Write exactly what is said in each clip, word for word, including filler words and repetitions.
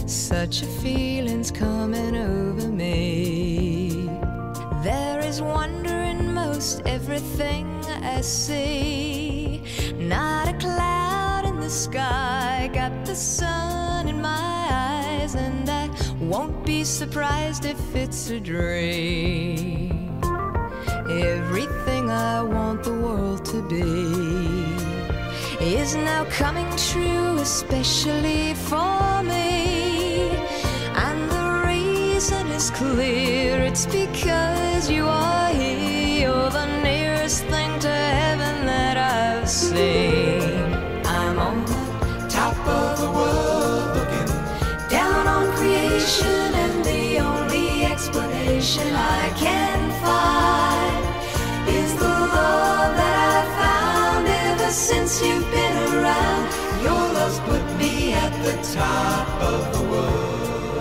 Such a feeling's coming over me. There is wonder in most everything I see. Not a cloud in the sky, got the sun in my eyes, and I won't be surprised if it's a dream. Everything I want the world to be is now coming true, especially for me. And the reason is clear, it's because you are here. You're the nearest thing to heaven that I've seen. I'm on the top of the world, looking down on creation, and the only explanation I can find is the love that I found ever since you've been around. Your love's put me at the top of the world.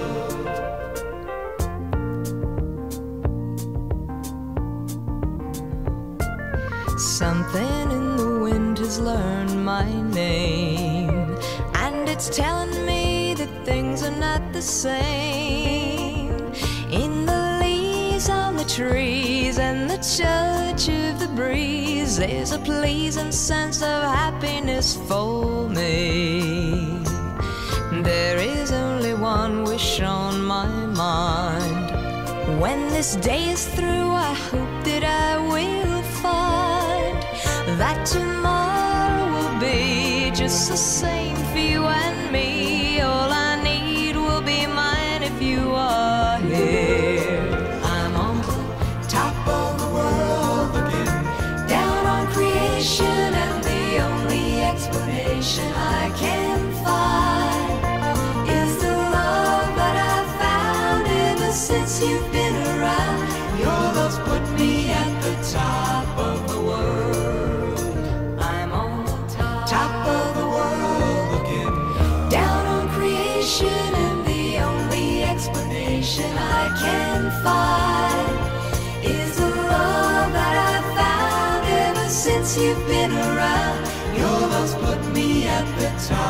Something in the wind has learned my name, and it's telling me that things are not the same. In the leaves on the trees and the touch of the breeze, there's a pleasing sense of happiness for me. There is only one wish on my mind. When this day is through, I hope that I will find that tomorrow will be just the same for you and me. All I need will be mine if you are here. I'm on the top of the world, looking down on creation, and the only explanation I can find is the love that I've found ever since you've been around. Your love's put me at the top of the world. I'm on the top, top of the world, looking down on creation, and the only explanation I can find is the love that I've found ever since you've been around. Your love's put me at the top.